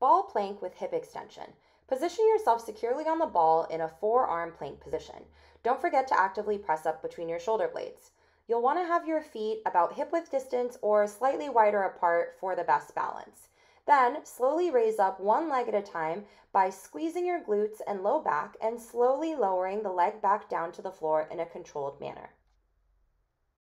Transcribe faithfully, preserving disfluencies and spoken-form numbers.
Ball plank with hip extension. Position yourself securely on the ball in a forearm plank position. Don't forget to actively press up between your shoulder blades. You'll want to have your feet about hip width distance or slightly wider apart for the best balance. Then, slowly raise up one leg at a time by squeezing your glutes and low back and slowly lowering the leg back down to the floor in a controlled manner.